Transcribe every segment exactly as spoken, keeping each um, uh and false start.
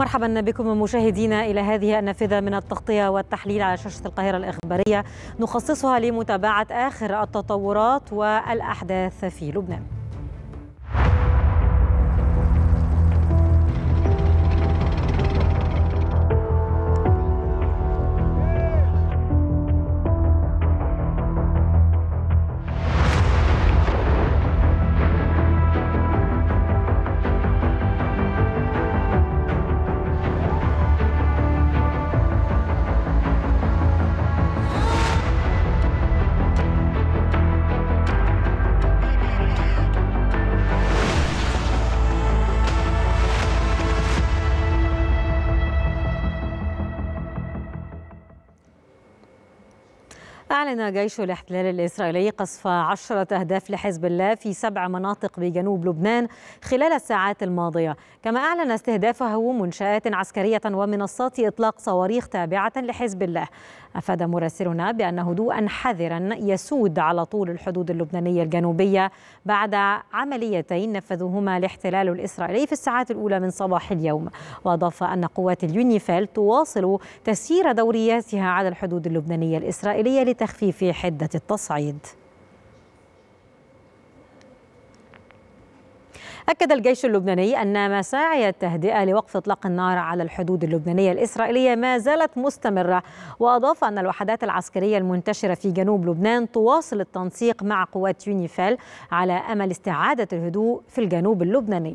مرحبا بكم مشاهدينا إلى هذه النافذة من التغطية والتحليل على شاشة القاهرة الإخبارية، نخصصها لمتابعة آخر التطورات والأحداث في لبنان. أعلن جيش الاحتلال الإسرائيلي قصف عشرة أهداف لحزب الله في سبع مناطق بجنوب لبنان خلال الساعات الماضية، كما أعلن استهدافه منشآت عسكرية ومنصات إطلاق صواريخ تابعة لحزب الله. أفاد مراسلنا بأن هدوءا حذرا يسود على طول الحدود اللبنانية الجنوبية بعد عمليتين نفذوهما الاحتلال الإسرائيلي في الساعات الأولى من صباح اليوم. وأضاف أن قوات اليونيفيل تواصل تسيير دورياتها على الحدود اللبنانية الإسرائيلية لتخفيف حدة التصعيد. أكد الجيش اللبناني أن مساعي التهدئة لوقف إطلاق النار على الحدود اللبنانية الإسرائيلية ما زالت مستمرة، وأضاف أن الوحدات العسكرية المنتشرة في جنوب لبنان تواصل التنسيق مع قوات يونيفيل على أمل استعادة الهدوء في الجنوب اللبناني.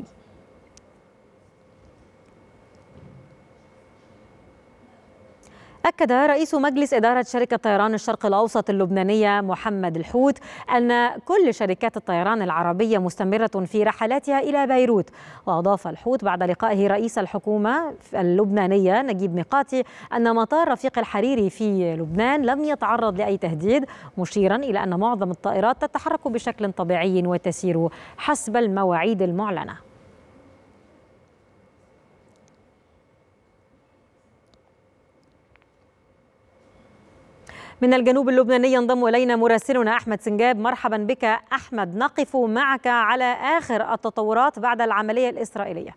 أكد رئيس مجلس إدارة شركة طيران الشرق الأوسط اللبنانية محمد الحوت أن كل شركات الطيران العربية مستمرة في رحلاتها إلى بيروت. وأضاف الحوت بعد لقائه رئيس الحكومة اللبنانية نجيب ميقاتي أن مطار رفيق الحريري في لبنان لم يتعرض لأي تهديد، مشيرا إلى أن معظم الطائرات تتحرك بشكل طبيعي وتسير حسب المواعيد المعلنة. من الجنوب اللبناني ينضم إلينا مراسلنا أحمد سنجاب. مرحبا بك أحمد، نقف معك على آخر التطورات بعد العملية الإسرائيلية.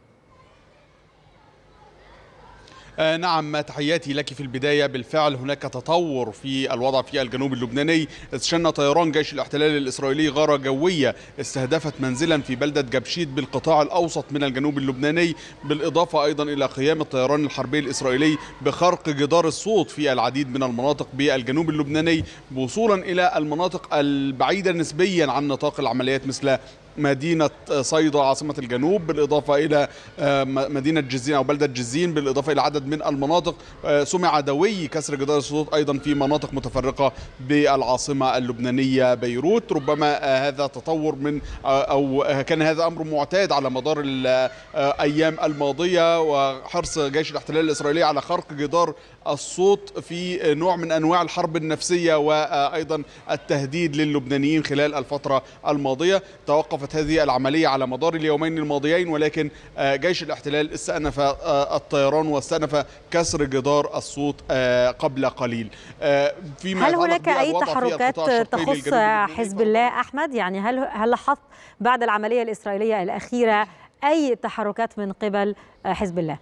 آه نعم، تحياتي لك. في البداية بالفعل هناك تطور في الوضع في الجنوب اللبناني. شن طيران جيش الاحتلال الإسرائيلي غارة جوية استهدفت منزلا في بلدة جبشيت بالقطاع الأوسط من الجنوب اللبناني، بالإضافة أيضا إلى قيام الطيران الحربي الإسرائيلي بخرق جدار الصوت في العديد من المناطق بالجنوب اللبناني، وصولا إلى المناطق البعيدة نسبيا عن نطاق العمليات مثل مدينة صيدا عاصمة الجنوب، بالإضافة إلى مدينة جزين أو بلدة جزين، بالإضافة إلى عدد من المناطق. سمع دوي كسر جدار الصوت أيضا في مناطق متفرقة بالعاصمة اللبنانية بيروت. ربما هذا تطور من أو كان هذا أمر معتاد على مدار الأيام الماضية، وحرص جيش الاحتلال الإسرائيلي على خرق جدار الصوت في نوع من أنواع الحرب النفسية وأيضا التهديد للبنانيين خلال الفترة الماضية. توقف هذه العملية على مدار اليومين الماضيين، ولكن جيش الاحتلال استأنف الطيران واستأنف كسر جدار الصوت قبل قليل. فيما هل هناك أي تحركات تخص حزب الله أحمد؟ يعني هل هل لاحظت بعد العملية الإسرائيلية الأخيرة أي تحركات من قبل حزب الله؟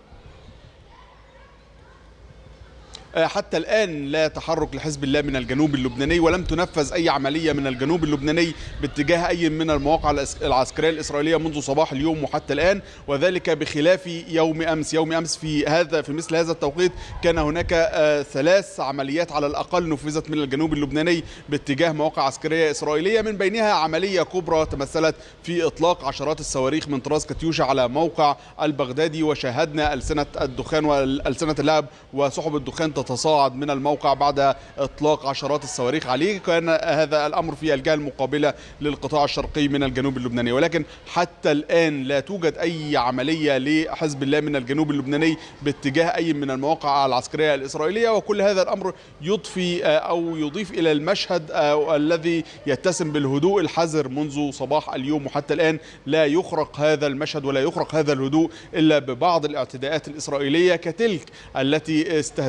حتى الآن لا تحرك لحزب الله من الجنوب اللبناني، ولم تنفذ أي عملية من الجنوب اللبناني باتجاه أي من المواقع العسكرية الإسرائيلية منذ صباح اليوم وحتى الآن، وذلك بخلاف يوم أمس. يوم أمس في هذا في مثل هذا التوقيت كان هناك ثلاث عمليات على الأقل نفذت من الجنوب اللبناني باتجاه مواقع عسكرية إسرائيلية، من بينها عملية كبرى تمثلت في إطلاق عشرات الصواريخ من طراز كاتيوشا على موقع البغدادي، وشاهدنا ألسنة الدخان وألسنة اللهب وسحب الدخان تتصاعد من الموقع بعد إطلاق عشرات الصواريخ عليه. كان هذا الأمر في الجهة المقابلة للقطاع الشرقي من الجنوب اللبناني، ولكن حتى الآن لا توجد أي عملية لحزب الله من الجنوب اللبناني باتجاه أي من المواقع العسكرية الإسرائيلية. وكل هذا الأمر يضفي أو يضيف إلى المشهد الذي يتسم بالهدوء الحذر منذ صباح اليوم وحتى الآن. لا يخرق هذا المشهد ولا يخرق هذا الهدوء إلا ببعض الاعتداءات الإسرائيلية كتلك التي استهدفت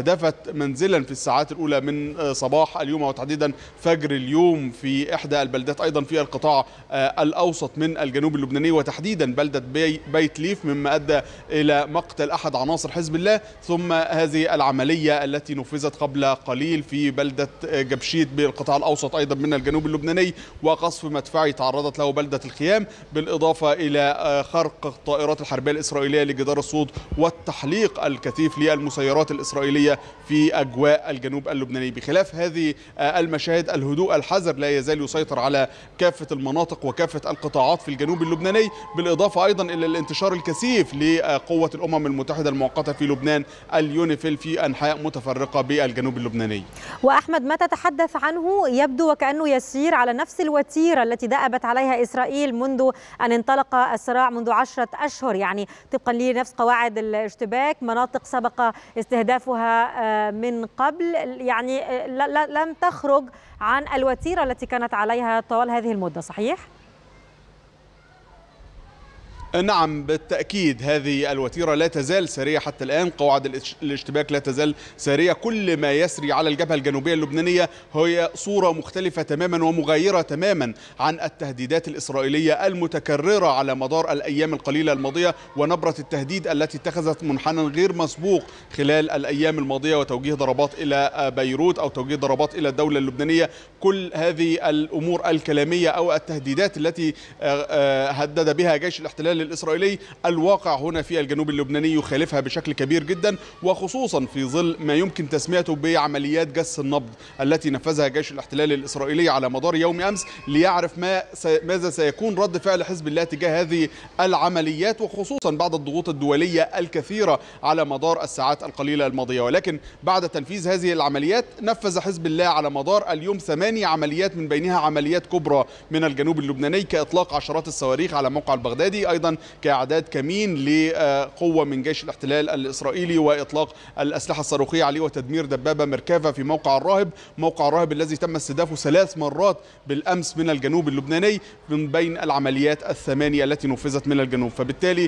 منزلا في الساعات الأولى من صباح اليوم وتحديدا فجر اليوم في إحدى البلدات أيضا في القطاع الأوسط من الجنوب اللبناني، وتحديدا بلدة بي بيت ليف، مما أدى إلى مقتل أحد عناصر حزب الله. ثم هذه العملية التي نفذت قبل قليل في بلدة جبشيت بالقطاع الأوسط أيضا من الجنوب اللبناني، وقصف مدفعي تعرضت له بلدة الخيام، بالإضافة إلى خرق الطائرات الحربية الإسرائيلية لجدار الصوت والتحليق الكثيف للمسيرات الإسرائيلية في أجواء الجنوب اللبناني. بخلاف هذه المشاهد، الهدوء الحذر لا يزال يسيطر على كافة المناطق وكافة القطاعات في الجنوب اللبناني، بالإضافة أيضا إلى الانتشار الكثيف لقوة الأمم المتحدة المؤقتة في لبنان اليونيفيل في أنحاء متفرقة بالجنوب اللبناني. وأحمد، ما تتحدث عنه يبدو وكأنه يسير على نفس الوتيرة التي دأبت عليها إسرائيل منذ أن انطلق الصراع منذ عشرة أشهر، يعني طبقا لنفس قواعد الاشتباك، مناطق سبق استهدافها من قبل، يعني لم تخرج عن الوتيرة التي كانت عليها طوال هذه المدة، صحيح؟ نعم بالتأكيد، هذه الوتيرة لا تزال سارية حتى الآن، قواعد الاشتباك لا تزال سارية. كل ما يسري على الجبهة الجنوبية اللبنانية هي صورة مختلفة تماما ومغايرة تماما عن التهديدات الإسرائيلية المتكررة على مدار الأيام القليلة الماضية، ونبرة التهديد التي اتخذت منحنى غير مسبوق خلال الأيام الماضية، وتوجيه ضربات إلى بيروت أو توجيه ضربات إلى الدولة اللبنانية. كل هذه الأمور الكلامية أو التهديدات التي هدد بها جيش الاحتلال الإسرائيلي، الواقع هنا في الجنوب اللبناني يخالفها بشكل كبير جدا، وخصوصا في ظل ما يمكن تسميته بعمليات جس النبض التي نفذها جيش الاحتلال الإسرائيلي على مدار يوم أمس، ليعرف ما ماذا سيكون رد فعل حزب الله تجاه هذه العمليات، وخصوصا بعد الضغوط الدولية الكثيرة على مدار الساعات القليلة الماضية. ولكن بعد تنفيذ هذه العمليات نفذ حزب الله على مدار اليوم ثمانية عمليات، من بينها عمليات كبرى من الجنوب اللبناني كإطلاق عشرات الصواريخ على موقع البغدادي، أيضا كإعداد كمين لقوة من جيش الاحتلال الإسرائيلي وإطلاق الأسلحة الصاروخية عليه وتدمير دبابة مركافة في موقع الراهب، موقع الراهب الذي تم استهدافه ثلاث مرات بالأمس من الجنوب اللبناني من بين العمليات الثمانية التي نفذت من الجنوب. فبالتالي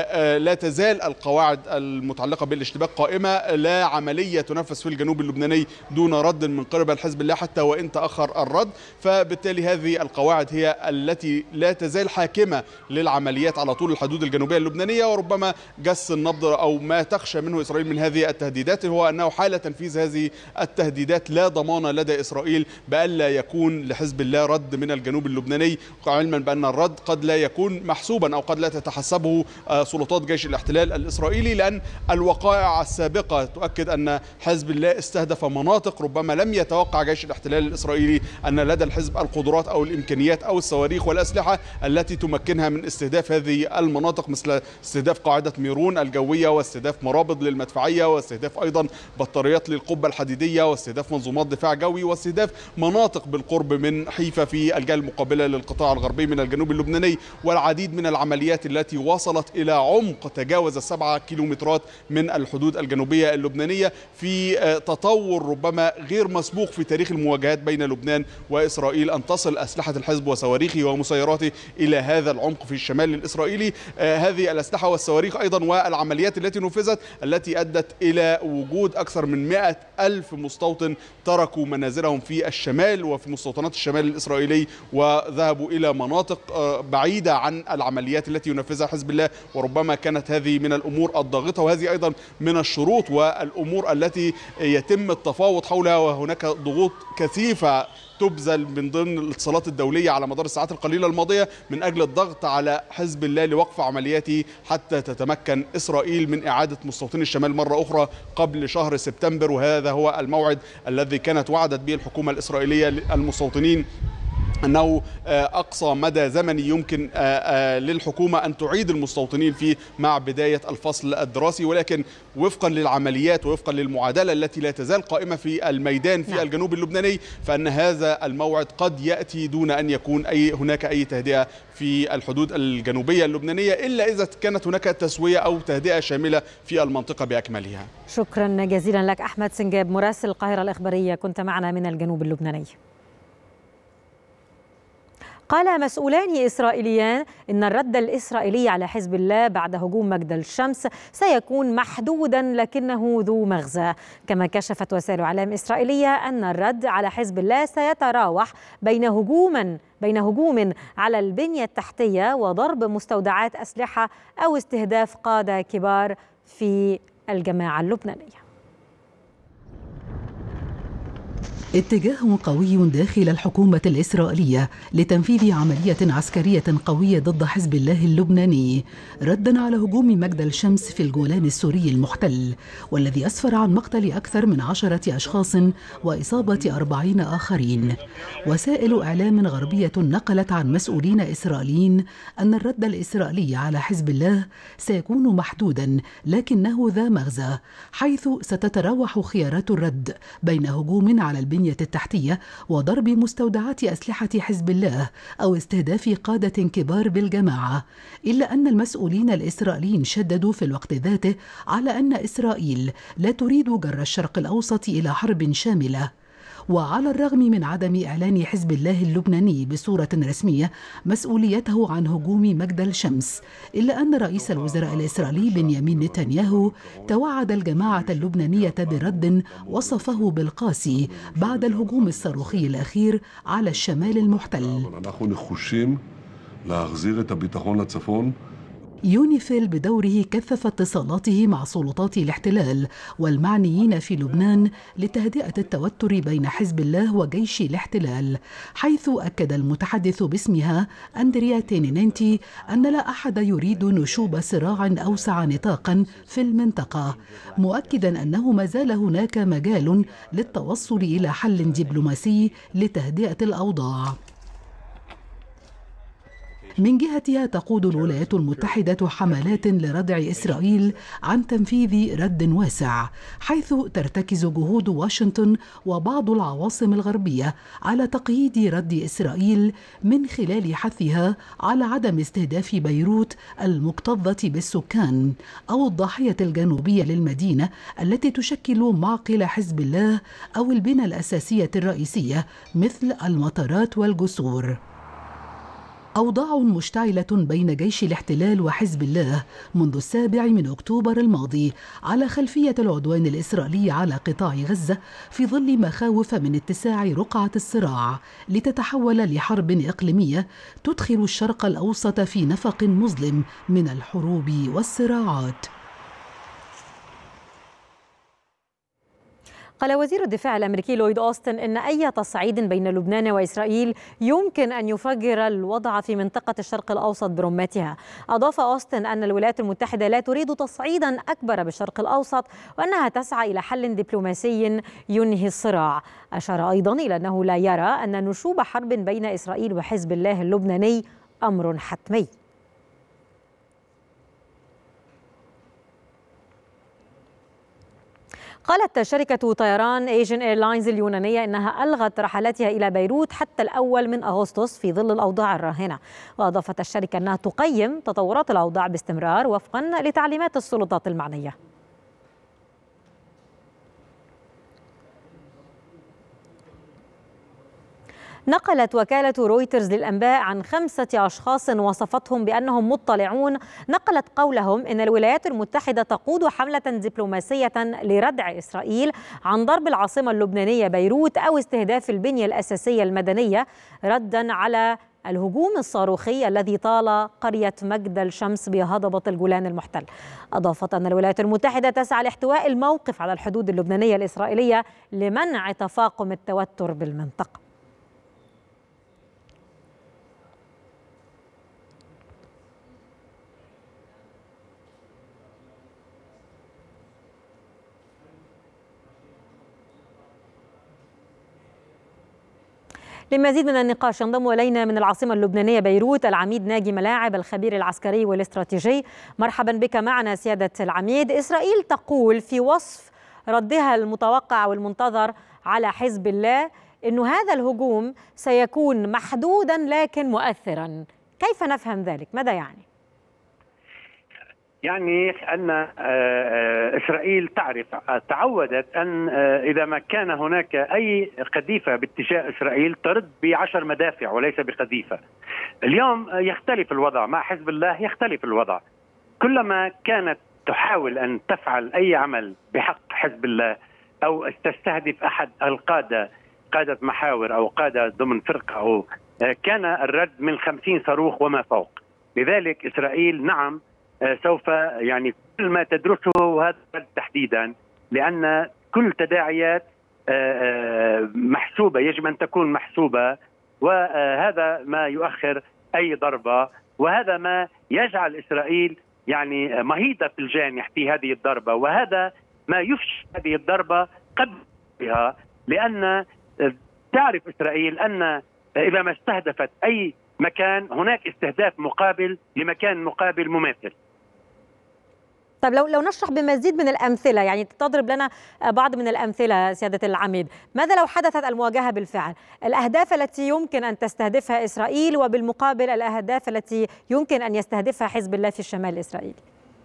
لا تزال القواعد المتعلقة بالاشتباك قائمة، لا عملية تنفذ في الجنوب اللبناني دون رد من قبل حزب الله حتى وإن تأخر الرد. فبالتالي هذه القواعد هي التي لا تزال حاكمة للعمليات على طول الحدود الجنوبية اللبنانية. وربما جس النبض أو ما تخشى منه إسرائيل من هذه التهديدات هو أنه حال تنفيذ هذه التهديدات لا ضمان لدى إسرائيل بألا يكون لحزب الله رد من الجنوب اللبناني، علما بأن الرد قد لا يكون محسوبا أو قد لا تتحسبه سلطات جيش الاحتلال الإسرائيلي، لأن الوقائع السابقة تؤكد أن حزب الله استهدف مناطق ربما لم يتوقع جيش الاحتلال الإسرائيلي أن لدى الحزب القدرات أو الإمكانيات أو الصواريخ والأسلحة التي تمكنها من استهداف هذه المناطق، مثل استهداف قاعدة ميرون الجوية، واستهداف مرابط للمدفعية، واستهداف أيضا بطاريات للقبة الحديدية، واستهداف منظومات دفاع جوي، واستهداف مناطق بالقرب من حيفا في الجهة المقابلة للقطاع الغربي من الجنوب اللبناني، والعديد من العمليات التي وصلت إلى عمق تجاوز السبعة كيلومترات من الحدود الجنوبية اللبنانية، في تطور ربما غير مسبوق في تاريخ المواجهات بين لبنان وإسرائيل، أن تصل أسلحة الحزب وصواريخه ومسيراته إلى هذا العمق في الشمال الإسرائيلي. آه هذه الأسلحة والصواريخ أيضا والعمليات التي نفذت التي أدت إلى وجود أكثر من مئة ألف مستوطن تركوا منازلهم في الشمال وفي مستوطنات الشمال الإسرائيلي وذهبوا إلى مناطق آه بعيدة عن العمليات التي ينفذها حزب الله. وربما كانت هذه من الأمور الضاغطة، وهذه أيضا من الشروط والأمور التي يتم التفاوض حولها، وهناك ضغوط كثيفة تبذل من ضمن الاتصالات الدولية على مدار الساعات القليلة الماضية من أجل الضغط على حزب الله لوقف عملياته حتى تتمكن إسرائيل من إعادة مستوطني الشمال مرة أخرى قبل شهر سبتمبر. وهذا هو الموعد الذي كانت وعدت به الحكومة الإسرائيلية المستوطنين، أنه أقصى مدى زمني يمكن للحكومة أن تعيد المستوطنين فيه مع بداية الفصل الدراسي. ولكن وفقا للعمليات ووفقا للمعادلة التي لا تزال قائمة في الميدان في الجنوب اللبناني، فإن هذا الموعد قد يأتي دون أن يكون أي هناك أي تهدئة في الحدود الجنوبية اللبنانية، إلا إذا كانت هناك تسوية أو تهدئة شاملة في المنطقة بأكملها. شكرا جزيلا لك أحمد سنجاب، مراسل القاهرة الإخبارية، كنت معنا من الجنوب اللبناني. قال مسؤولان إسرائيليان إن الرد الإسرائيلي على حزب الله بعد هجوم مجدل الشمس سيكون محدودا لكنه ذو مغزى. كما كشفت وسائل إعلام إسرائيلية أن الرد على حزب الله سيتراوح بين هجوما بين هجوم على البنية التحتية وضرب مستودعات أسلحة أو استهداف قادة كبار في الجماعة اللبنانية. اتجاه قوي داخل الحكومة الإسرائيلية لتنفيذ عملية عسكرية قوية ضد حزب الله اللبناني ردا على هجوم مجدل الشمس في الجولان السوري المحتل، والذي أسفر عن مقتل أكثر من عشرة أشخاص وإصابة أربعين آخرين. وسائل إعلام غربية نقلت عن مسؤولين إسرائيليين أن الرد الإسرائيلي على حزب الله سيكون محدودا لكنه ذا مغزى، حيث ستتراوح خيارات الرد بين هجوم على البنية التحتية وضرب مستودعات أسلحة حزب الله أو استهداف قادة كبار بالجماعة. إلا أن المسؤولين الإسرائيليين شددوا في الوقت ذاته على أن إسرائيل لا تريد جر الشرق الأوسط إلى حرب شاملة. وعلى الرغم من عدم إعلان حزب الله اللبناني بصورة رسمية مسؤوليته عن هجوم مجدل الشمس، إلا أن رئيس الوزراء الإسرائيلي بنيامين نتنياهو توعد الجماعة اللبنانية برد وصفه بالقاسي بعد الهجوم الصاروخي الأخير على الشمال المحتل. يونيفيل بدوره كثف اتصالاته مع سلطات الاحتلال والمعنيين في لبنان لتهدئة التوتر بين حزب الله وجيش الاحتلال، حيث أكد المتحدث باسمها أندريا تينينينتي أن لا أحد يريد نشوب صراع أوسع نطاقا في المنطقة، مؤكدا أنه ما زال هناك مجال للتوصل إلى حل دبلوماسي لتهدئة الأوضاع. من جهتها تقود الولايات المتحدة حملات لردع إسرائيل عن تنفيذ رد واسع، حيث ترتكز جهود واشنطن وبعض العواصم الغربية على تقييد رد إسرائيل من خلال حثها على عدم استهداف بيروت المكتظة بالسكان أو الضاحية الجنوبية للمدينة التي تشكل معقل حزب الله أو البنى الأساسية الرئيسية مثل المطارات والجسور. أوضاع مشتعلة بين جيش الاحتلال وحزب الله منذ السابع من أكتوبر الماضي على خلفية العدوان الإسرائيلي على قطاع غزة، في ظل مخاوف من اتساع رقعة الصراع لتتحول لحرب إقليمية تدخل الشرق الأوسط في نفق مظلم من الحروب والصراعات. قال وزير الدفاع الأمريكي لويد أوستن إن أي تصعيد بين لبنان وإسرائيل يمكن أن يفجر الوضع في منطقة الشرق الأوسط برمتها. أضاف أوستن أن الولايات المتحدة لا تريد تصعيدا أكبر بالشرق الأوسط وأنها تسعى إلى حل دبلوماسي ينهي الصراع. أشار أيضا إلى أنه لا يرى أن نشوب حرب بين إسرائيل وحزب الله اللبناني أمر حتمي. قالت شركة طيران ايجن ايرلاينز اليونانية إنها ألغت رحلاتها إلى بيروت حتى الأول من أغسطس في ظل الأوضاع الراهنة. وأضافت الشركة أنها تقيم تطورات الأوضاع باستمرار وفقا لتعليمات السلطات المعنية. نقلت وكالة رويترز للأنباء عن خمسة أشخاص وصفتهم بأنهم مطلعون، نقلت قولهم إن الولايات المتحدة تقود حملة دبلوماسية لردع إسرائيل عن ضرب العاصمة اللبنانية بيروت أو استهداف البنية الأساسية المدنية ردا على الهجوم الصاروخي الذي طال قرية مجدل الشمس بهضبة الجولان المحتل. أضافت أن الولايات المتحدة تسعى لاحتواء الموقف على الحدود اللبنانية الإسرائيلية لمنع تفاقم التوتر بالمنطقة. لمزيد من النقاش ينضم إلينا من العاصمة اللبنانية بيروت العميد ناجي ملاعب الخبير العسكري والاستراتيجي. مرحبا بك معنا سيادة العميد. إسرائيل تقول في وصف ردها المتوقع والمنتظر على حزب الله أن هذا الهجوم سيكون محدودا لكن مؤثرا، كيف نفهم ذلك؟ ماذا يعني؟ يعني أن إسرائيل تعرف تعودت أن إذا ما كان هناك أي قذيفة باتجاه إسرائيل ترد بعشر مدافع وليس بقذيفة. اليوم يختلف الوضع مع حزب الله، يختلف الوضع. كلما كانت تحاول أن تفعل أي عمل بحق حزب الله أو تستهدف أحد القادة، قادة محاور أو قادة ضمن فرقة، أو كان الرد من خمسين صاروخ وما فوق. لذلك إسرائيل نعم سوف يعني كل ما تدرسه، وهذا تحديدا لأن كل تداعيات محسوبة، يجب أن تكون محسوبة، وهذا ما يؤخر أي ضربة، وهذا ما يجعل إسرائيل يعني مهيطة في الجانح في هذه الضربة، وهذا ما يفشل هذه الضربة قبلها، لأن تعرف إسرائيل أن إذا ما استهدفت أي مكان هناك استهداف مقابل لمكان مقابل مماثل. طيب لو لو نشرح بمزيد من الأمثلة، يعني تضرب لنا بعض من الأمثلة سيادة العميد، ماذا لو حدثت المواجهة بالفعل؟ الأهداف التي يمكن أن تستهدفها إسرائيل وبالمقابل الأهداف التي يمكن أن يستهدفها حزب الله في الشمال الإسرائيلي.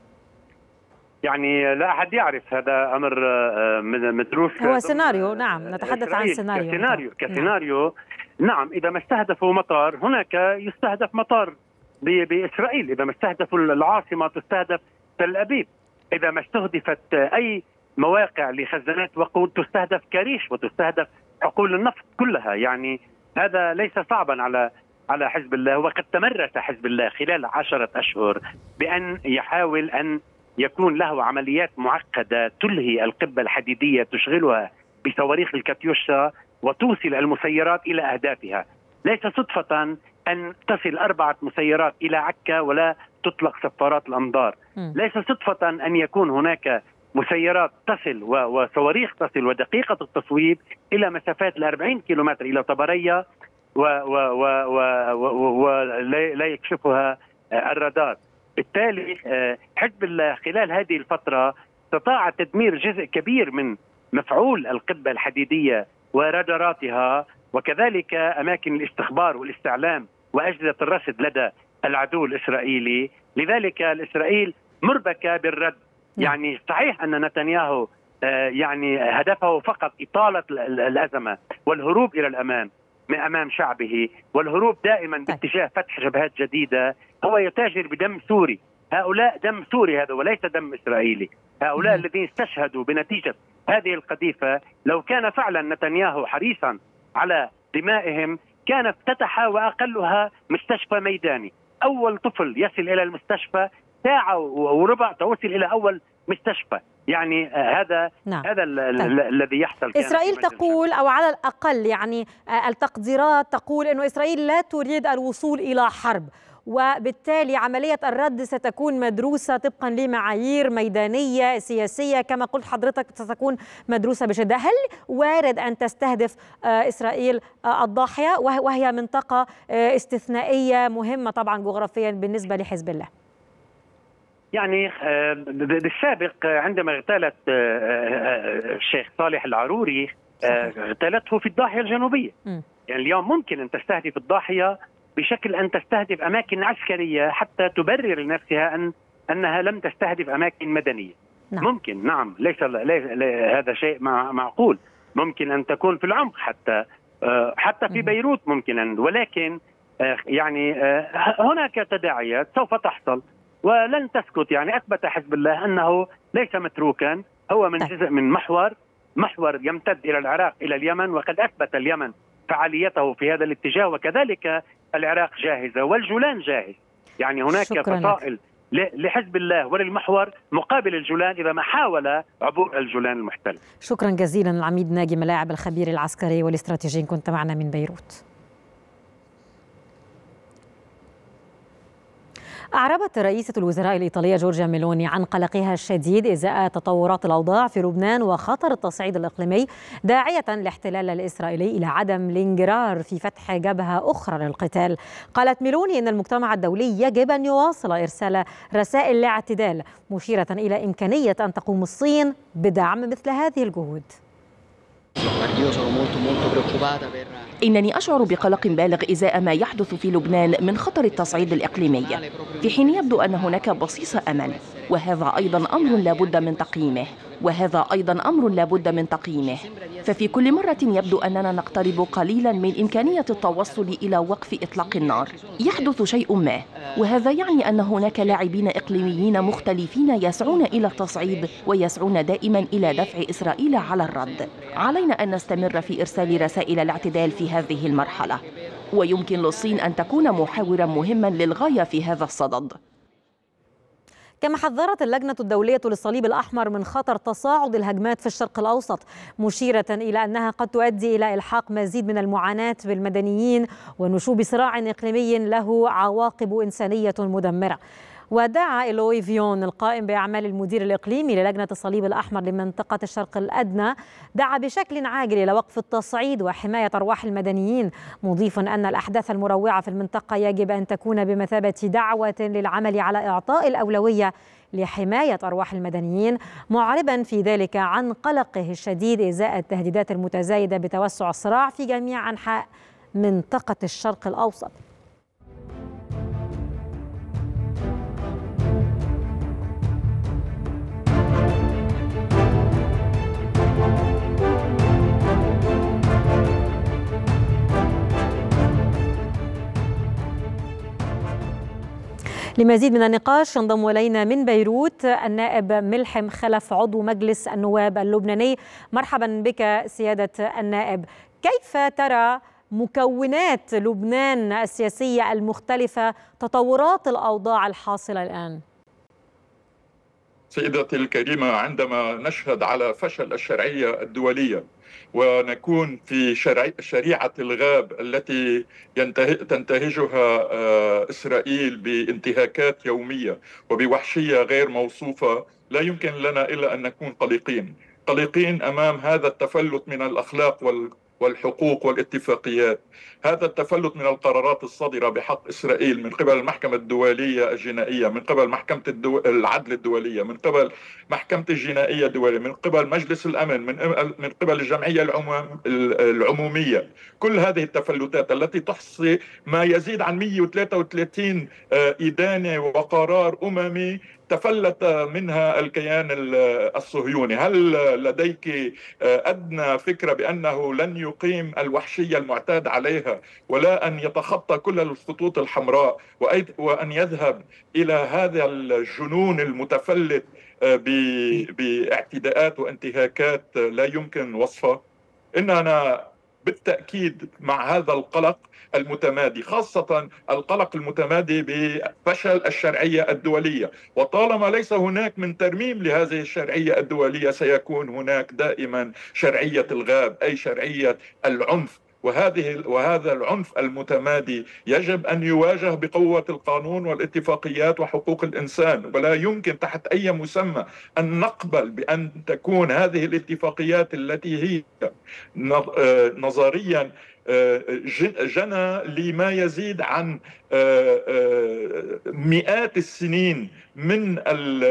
يعني لا أحد يعرف، هذا أمر مدروس، هو سيناريو. نعم، نتحدث عن سيناريو كسيناريو كسيناريو نعم. إذا ما استهدفوا مطار هناك يستهدف مطار بإسرائيل، إذا ما استهدفوا العاصمة تستهدف تل أبيب، إذا ما استهدفت أي مواقع لخزانات وقود تستهدف كريش وتستهدف حقول النفط كلها. يعني هذا ليس صعبا على على حزب الله، وقد تمرس حزب الله خلال عشرة أشهر بأن يحاول أن يكون له عمليات معقدة تلهي القبة الحديدية تشغلها بصواريخ الكاتيوشا وتوصل المسيرات إلى أهدافها. ليس صدفة أن تصل أربعة مسيرات إلى عكا ولا تطلق صفارات الأنظار. ليس صدفة أن يكون هناك مسيرات تصل وصواريخ تصل ودقيقة التصويب إلى مسافات الأربعين كيلومتر إلى طبرية ولا يكشفها الرادار. بالتالي حزب الله خلال هذه الفترة استطاع تدمير جزء كبير من مفعول القبة الحديدية وراداراتها، وكذلك أماكن الاستخبار والاستعلام وأجهزة الرصد لدى العدو الإسرائيلي. لذلك الإسرائيل مربكة بالرد. يعني صحيح أن نتنياهو يعني هدفه فقط إطالة الأزمة والهروب إلى الأمام من أمام شعبه، والهروب دائما باتجاه فتح جبهات جديدة. هو يتاجر بدم سوري، هؤلاء دم سوري هذا وليس دم إسرائيلي. هؤلاء م. الذين استشهدوا بنتيجة هذه القذيفة، لو كان فعلا نتنياهو حريصا على دمائهم كان افتتح وأقلها مستشفى ميداني. أول طفل يصل إلى المستشفى ساعة وربع توصل إلى أول مستشفى. يعني هذا نعم. هذا الذي يحصل. إسرائيل تقول، أو على الأقل يعني التقديرات تقول أنه إسرائيل لا تريد الوصول إلى حرب، وبالتالي عملية الرد ستكون مدروسة طبقا لمعايير ميدانية سياسية كما قلت حضرتك، ستكون مدروسة بشدة. هل وارد أن تستهدف إسرائيل الضاحية وهي منطقة استثنائية مهمة طبعا جغرافيا بالنسبة لحزب الله؟ يعني بالسابق عندما اغتالت الشيخ صالح العروري اغتالته في الضاحية الجنوبية. يعني اليوم ممكن أن تستهدف الضاحية بشكل أن تستهدف أماكن عسكرية حتى تبرر لنفسها أن أنها لم تستهدف أماكن مدنية. نعم. ممكن نعم، ليس, ليس هذا شيء معقول. ممكن أن تكون في العمق حتى حتى في بيروت ممكن أن، ولكن يعني هناك تداعيات سوف تحصل ولن تسكت. يعني أثبت حزب الله أنه ليس متروكا، هو من جزء من محور محور يمتد إلى العراق إلى اليمن، وقد أثبت اليمن فعاليته في هذا الاتجاه، وكذلك العراق جاهزة والجولان جاهز. يعني هناك فصائل لحزب الله وللمحور مقابل الجولان إذا ما حاول عبور الجولان المحتل. شكرا جزيلا العميد ناجي ملاعب الخبير العسكري والاستراتيجي، كنت معنا من بيروت. أعربت رئيسة الوزراء الإيطالية جورجيا ميلوني عن قلقها الشديد إزاء تطورات الأوضاع في لبنان وخطر التصعيد الإقليمي، داعية الاحتلال الإسرائيلي إلى عدم الانجرار في فتح جبهة أخرى للقتال. قالت ميلوني إن المجتمع الدولي يجب أن يواصل إرسال رسائل الاعتدال، مشيرة إلى إمكانية أن تقوم الصين بدعم مثل هذه الجهود. إنني أشعر بقلق بالغ إزاء ما يحدث في لبنان من خطر التصعيد الإقليمي، في حين يبدو أن هناك بصيص أمل، وهذا أيضا أمر لا بد من تقييمه وهذا أيضا أمر لا بد من تقييمه ففي كل مرة يبدو أننا نقترب قليلا من إمكانية التوصل إلى وقف إطلاق النار يحدث شيء ما، وهذا يعني أن هناك لاعبين إقليميين مختلفين يسعون إلى التصعيد ويسعون دائما إلى دفع إسرائيل على الرد. علينا أن نستمر في إرسال رسائل الاعتدال في هذه المرحلة، ويمكن للصين أن تكون محاورا مهما للغاية في هذا الصدد. كما حذرت اللجنة الدولية للصليب الأحمر من خطر تصاعد الهجمات في الشرق الأوسط، مشيرة إلى أنها قد تؤدي إلى إلحاق مزيد من المعاناة بالمدنيين ونشوب صراع إقليمي له عواقب إنسانية مدمرة. ودعا إيلوي فيون القائم بأعمال المدير الإقليمي للجنة الصليب الأحمر لمنطقة الشرق الأدنى دعا بشكل عاجل إلى وقف التصعيد وحماية أرواح المدنيين، مضيفا أن الأحداث المروعة في المنطقة يجب أن تكون بمثابة دعوة للعمل على إعطاء الأولوية لحماية أرواح المدنيين، معربا في ذلك عن قلقه الشديد إزاء التهديدات المتزايدة بتوسع الصراع في جميع أنحاء منطقة الشرق الأوسط. لمزيد من النقاش ينضم إلينا من بيروت النائب ملحم خلف عضو مجلس النواب اللبناني. مرحبا بك سيادة النائب. كيف ترى مكونات لبنان السياسية المختلفة تطورات الأوضاع الحاصلة الآن؟ سيدتي الكريمة، عندما نشهد على فشل الشرعية الدولية ونكون في شريعة الغاب التي تنتهجها إسرائيل بانتهاكات يومية وبوحشية غير موصوفة، لا يمكن لنا إلا أن نكون قلقين قلقين أمام هذا التفلت من الأخلاق وال والحقوق والاتفاقيات، هذا التفلت من القرارات الصادرة بحق إسرائيل من قبل المحكمة الدولية الجنائية، من قبل محكمة الدو... العدل الدولية، من قبل محكمة الجنائية الدولية، من قبل مجلس الأمن، من من قبل الجمعية العموم... العمومية. كل هذه التفلتات التي تحصي ما يزيد عن مئة وثلاثة وثلاثين إدانة وقرار أممي تفلت منها الكيان الصهيوني. هل لديك أدنى فكرة بأنه لن يقيم الوحشية المعتاد عليها ولا أن يتخطى كل الخطوط الحمراء وأن يذهب إلى هذا الجنون المتفلت باعتداءات وانتهاكات لا يمكن وصفها؟ إننا بالتأكيد مع هذا القلق المتمادي، خاصة القلق المتمادي بفشل الشرعية الدولية، وطالما ليس هناك من ترميم لهذه الشرعية الدولية سيكون هناك دائما شرعية الغاب، أي شرعية العنف. وهذه وهذا العنف المتمادي يجب أن يواجه بقوة القانون والاتفاقيات وحقوق الإنسان، ولا يمكن تحت أي مسمى أن نقبل بأن تكون هذه الاتفاقيات التي هي نظريا جنى لما يزيد عن مئات السنين من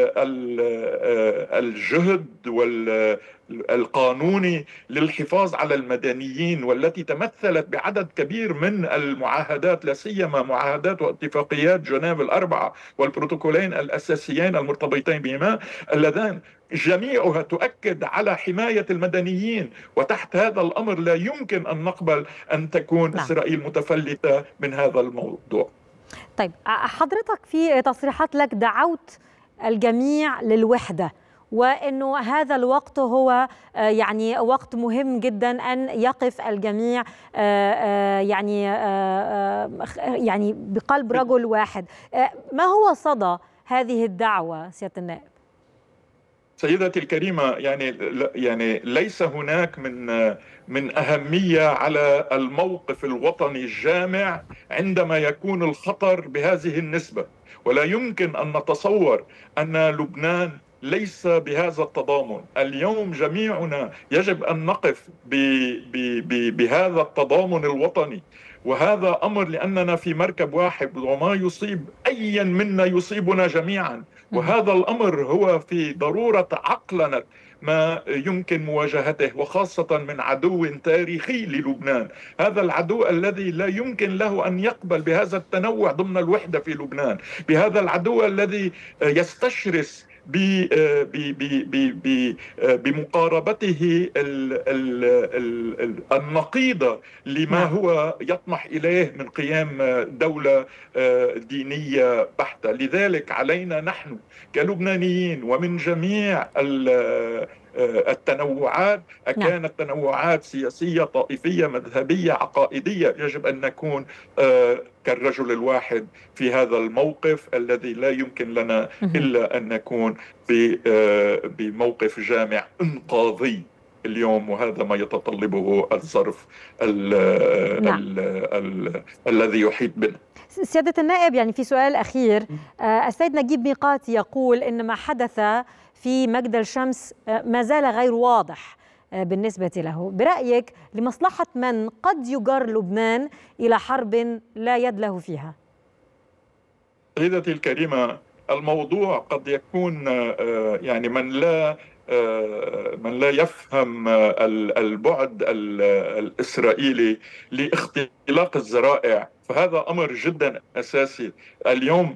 الجهد والقانوني للحفاظ على المدنيين، والتي تمثلت بعدد كبير من المعاهدات، لا سيما معاهدات واتفاقيات جنيف الأربعة والبروتوكولين الأساسيين المرتبطين بهما، اللذان جميعها تؤكد على حماية المدنيين. وتحت هذا الأمر لا يمكن أن نقبل أن تكون نعم. إسرائيل متفلتة من هذا الموضوع. طيب، حضرتك في تصريحات لك دعوت الجميع للوحدة، وأنه هذا الوقت هو يعني وقت مهم جدا أن يقف الجميع يعني يعني بقلب رجل واحد. ما هو صدى هذه الدعوة سيادة النائب؟ سيدتي الكريمة، يعني يعني ليس هناك من من أهمية على الموقف الوطني الجامع عندما يكون الخطر بهذه النسبة، ولا يمكن أن نتصور أن لبنان ليس بهذا التضامن. اليوم جميعنا يجب أن نقف بهذا التضامن الوطني، وهذا أمر لأننا في مركب واحد، وما يصيب أيا منا يصيبنا جميعا. وهذا الأمر هو في ضرورة عقلنة ما يمكن مواجهته، وخاصة من عدو تاريخي للبنان. هذا العدو الذي لا يمكن له أن يقبل بهذا التنوع ضمن الوحدة في لبنان، بهذا العدو الذي يستشرس بمقاربته النقيضة لما هو يطمح إليه من قيام دولة دينية بحتة. لذلك علينا نحن كلبنانيين ومن جميع التنوعات، كانت تنوعات سياسية، طائفية، مذهبية، عقائدية، يجب أن نكون كالرجل الواحد في هذا الموقف الذي لا يمكن لنا إلا أن نكون بموقف جامع إنقاذي اليوم، وهذا ما يتطلبه الظرف ال نعم. ال ال الذي يحيط بنا. سيادة النائب، يعني في سؤال أخير، السيد نجيب ميقاتي يقول إن ما حدث في مجدل شمس ما زال غير واضح بالنسبة له. برأيك لمصلحة من قد يجر لبنان إلى حرب لا يد له فيها؟ سيدتي الكريمة، الموضوع قد يكون يعني من لا من لا يفهم البعد الإسرائيلي لاختلاق الذرائع، فهذا أمر جدا أساسي. اليوم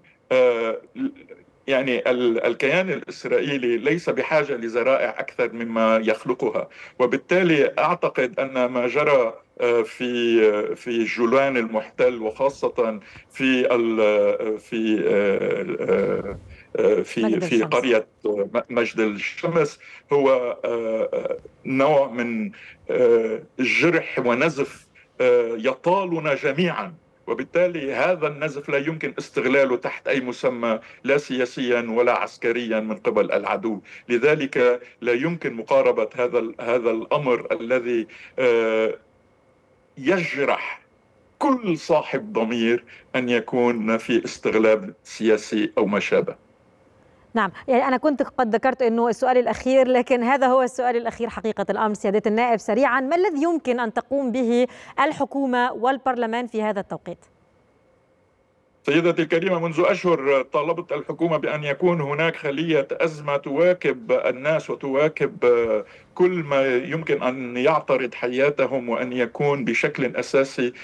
يعني الكيان الإسرائيلي ليس بحاجة لذرائع أكثر مما يخلقها، وبالتالي أعتقد أن ما جرى في في جولان المحتل، وخاصة في في في في قرية مجدل الشمس، هو نوع من جرح ونزف يطالنا جميعا، وبالتالي هذا النزف لا يمكن استغلاله تحت أي مسمى، لا سياسيا ولا عسكريا من قبل العدو. لذلك لا يمكن مقاربة هذا هذا الأمر الذي يجرح كل صاحب ضمير أن يكون في استغلال سياسي أو ما شابه. نعم، يعني أنا كنت قد ذكرت أنه السؤال الأخير، لكن هذا هو السؤال الأخير حقيقة الأمر. سيادة النائب سريعا، ما الذي يمكن أن تقوم به الحكومة والبرلمان في هذا التوقيت؟ سيدتي الكريمة، منذ أشهر طالبت الحكومة بأن يكون هناك خلية أزمة تواكب الناس وتواكب كل ما يمكن أن يعترض حياتهم، وأن يكون بشكل أساسي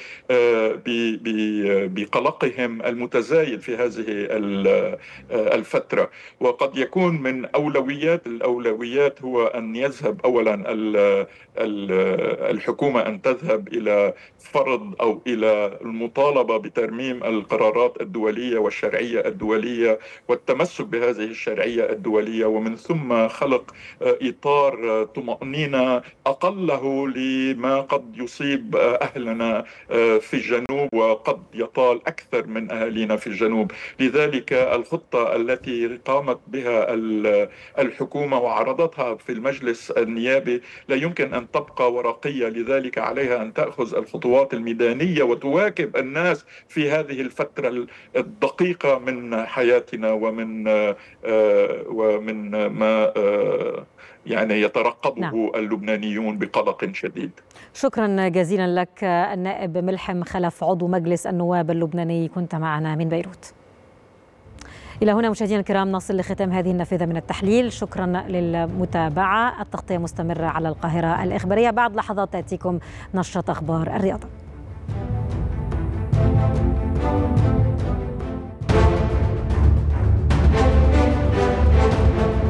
بقلقهم المتزايد في هذه الفترة. وقد يكون من أولويات الأولويات هو أن يذهب أولا الحكومة أن تذهب إلى فرض أو إلى المطالبة بترميم القرارات الدولية والشرعية الدولية والتمسك بهذه الشرعية الدولية، ومن ثم خلق إطار طمأنينة أقله لما قد يصيب أهلنا في الجنوب وقد يطال أكثر من أهالينا في الجنوب. لذلك الخطة التي قامت بها الحكومة وعرضتها في المجلس النيابي لا يمكن أن تبقى ورقية، لذلك عليها أن تأخذ الخطوات الميدانية وتواكب الناس في هذه الفترة الدقيقة من حياتنا ومن ومن ما يعني يترقبه نعم. اللبنانيون بقلق شديد. شكرا جزيلا لك النائب ملحم خلف، عضو مجلس النواب اللبناني، كنت معنا من بيروت. إلى هنا مشاهدينا الكرام نصل لختام هذه النافذة من التحليل. شكرا للمتابعة. التغطية مستمرة على القاهرة الإخبارية. بعد لحظات تأتيكم نشرة أخبار الرياضة.